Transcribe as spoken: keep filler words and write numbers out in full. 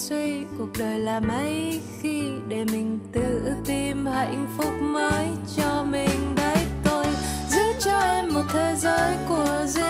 suy cuộc đời là mấy khi để mình tự tìm hạnh phúc mới cho mình. Đấy tôi giữ cho em một thế giới của riêng